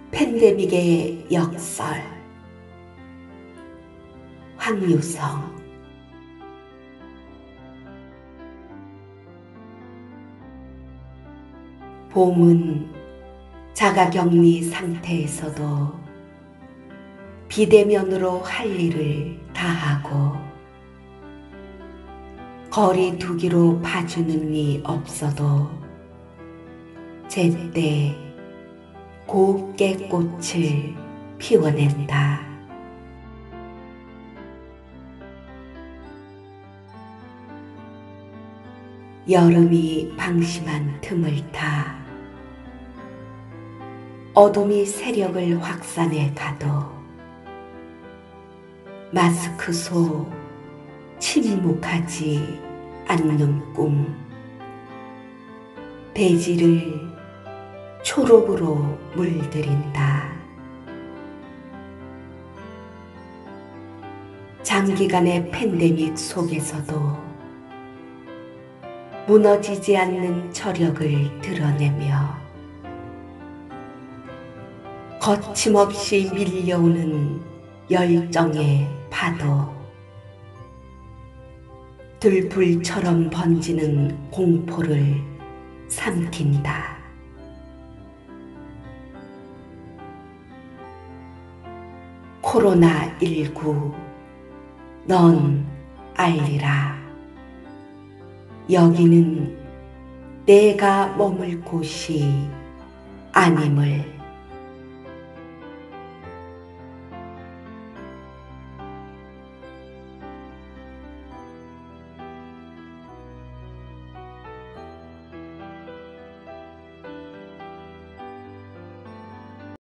팬데믹의 역설. 황유성. 봄은 자가격리 상태에서도 비대면으로 할 일을 다하고 거리 두기로 봐주는 이 없어도 제때 곱게 꽃을 피워낸다. 여름이 방심한 틈을 타 어둠이 세력을 확산해 가도 마스크 속 침묵하지 않는 꿈, 대지를 초록으로 물들인다. 장기간의 팬데믹 속에서도 무너지지 않는 저력을 드러내며 거침없이 밀려오는 열정의 파도, 들불처럼 번지는 공포를 삼킨다. 코로나19, 넌 알리라. 여기는 내가 머물 곳이 아님을.